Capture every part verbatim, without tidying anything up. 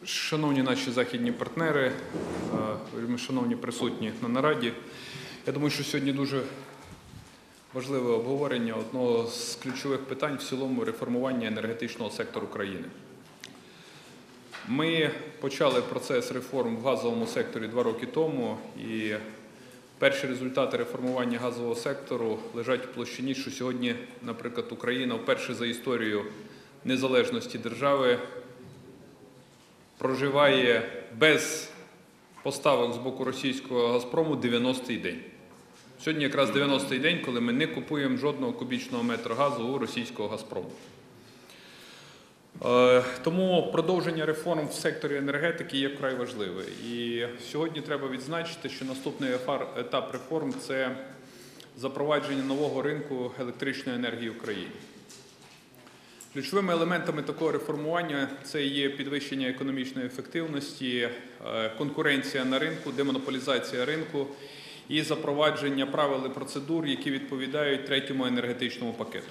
Шановні наші західні партнери, шановні присутні на нараді, я думаю, що сьогодні дуже важливе обговорення одного з ключових питань в цілому реформування енергетичного сектору країни. Ми почали процес реформ в газовому секторі два роки тому, і перші результати реформування газового сектору лежать в площині, що сьогодні, наприклад, Україна вперше за історію незалежності держави проживає без поставок з боку російського «Газпрому» дев'яностий день. Сьогодні якраз дев'яностий день, коли ми не купуємо жодного кубічного метра газу у російського «Газпрому». Тому продовження реформ в секторі енергетики є вкрай важливе. І сьогодні треба відзначити, що наступний етап реформ – це запровадження нового ринку електричної енергії в країні. Ключовими елементами такого реформування – це є підвищення економічної ефективності, конкуренція на ринку, демонополізація ринку і запровадження правил і процедур, які відповідають третьому енергетичному пакету.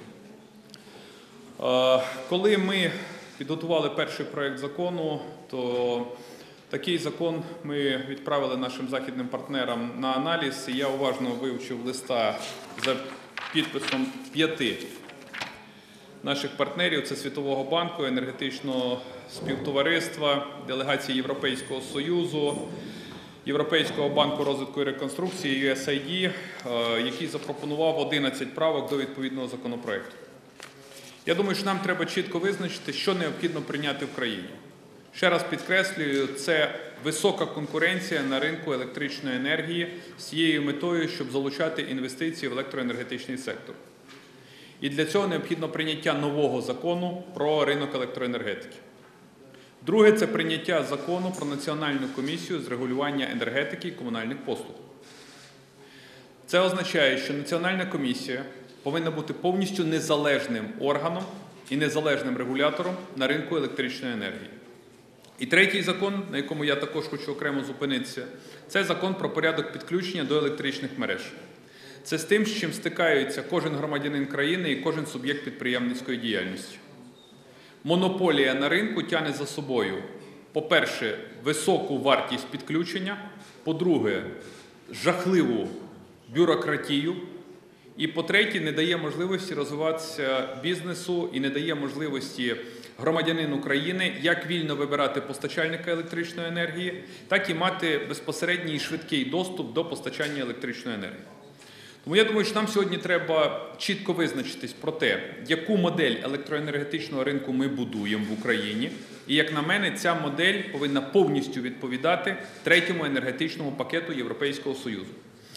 Коли ми підготували перший проект закону, то такий закон ми відправили нашим західним партнерам на аналіз, і я уважно вивчив листа за підписом п'яти наших партнерів – це Світового банку, енергетичного співтовариства, делегації Європейського Союзу, Європейського банку розвитку і реконструкції, ю ес ай ді, який запропонував одинадцять правок до відповідного законопроекту. Я думаю, що нам треба чітко визначити, що необхідно прийняти в країні. Ще раз підкреслюю, це висока конкуренція на ринку електричної енергії з цією метою, щоб залучати інвестиції в електроенергетичний сектор. І для цього необхідно прийняття нового закону про ринок електроенергетики. Друге – це прийняття закону про Національну комісію з регулювання енергетики і комунальних послуг. Це означає, що Національна комісія повинна бути повністю незалежним органом і незалежним регулятором на ринку електричної енергії. І третій закон, на якому я також хочу окремо зупинитися, це закон про порядок підключення до електричних мереж. Це з тим, з чим стикаються кожен громадянин країни і кожен суб'єкт підприємницької діяльності. Монополія на ринку тягне за собою, по-перше, високу вартість підключення, по-друге, жахливу бюрократію, і, по-третє, не дає можливості розвиватися бізнесу і не дає можливості громадянину країни як вільно вибирати постачальника електричної енергії, так і мати безпосередній і швидкий доступ до постачання електричної енергії. Тому я думаю, що нам сьогодні треба чітко визначитись про те, яку модель електроенергетичного ринку ми будуємо в Україні. І, як на мене, ця модель повинна повністю відповідати третьому енергетичному пакету Європейського Союзу.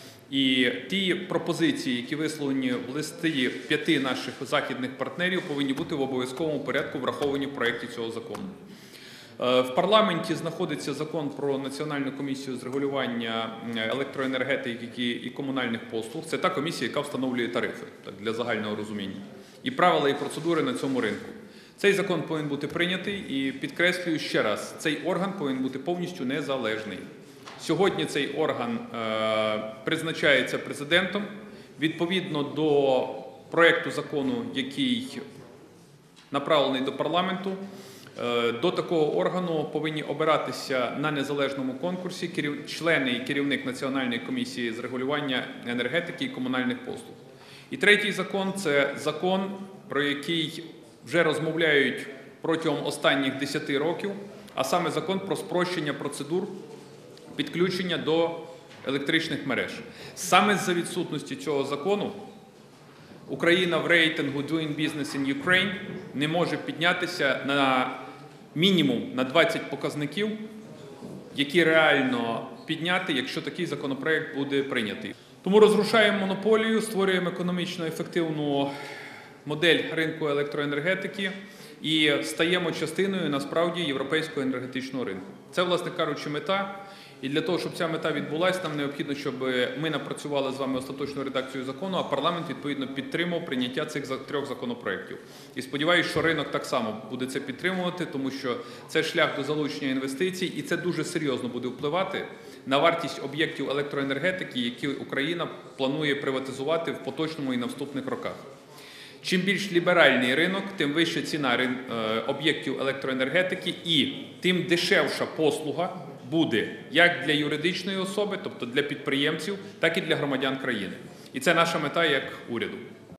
І ті пропозиції, які висловлені в листі п'яти наших західних партнерів, повинні бути в обов'язковому порядку враховані в проєкті цього закону. В парламенті знаходиться закон про Національну комісію з регулювання електроенергетики і комунальних послуг. Це та комісія, яка встановлює тарифи, так, для загального розуміння. І правила, і процедури на цьому ринку. Цей закон повинен бути прийнятий і, підкреслюю ще раз, цей орган повинен бути повністю незалежний. Сьогодні цей орган е, призначається президентом. Відповідно до проєкту закону, який направлений до парламенту, е, до такого органу повинні обиратися на незалежному конкурсі керів... члени і керівник Національної комісії з регулювання енергетики і комунальних послуг. І третій закон – це закон, про який вже розмовляють протягом останніх десяти років, а саме закон про спрощення процедур підключення до електричних мереж. Саме з-за відсутності цього закону Україна в рейтингу Doing Business in Ukraine не може піднятися на мінімум на двадцять показників, які реально підняти, якщо такий законопроект буде прийнятий. Тому розрушаємо монополію, створюємо економічно ефективну модель ринку електроенергетики і стаємо частиною, насправді, європейського енергетичного ринку. Це, власне кажучи, мета. І для того, щоб ця мета відбулася, нам необхідно, щоб ми напрацювали з вами остаточну редакцію закону, а парламент, відповідно, підтримав прийняття цих трьох законопроєктів. І сподіваюся, що ринок так само буде це підтримувати, тому що це шлях до залучення інвестицій, і це дуже серйозно буде впливати на вартість об'єктів електроенергетики, які Україна планує приватизувати в поточному і наступних роках. Чим більш ліберальний ринок, тим вища ціна рин- е, об'єктів електроенергетики і тим дешевша послуга буде як для юридичної особи, тобто для підприємців, так і для громадян країни. І це наша мета як уряду.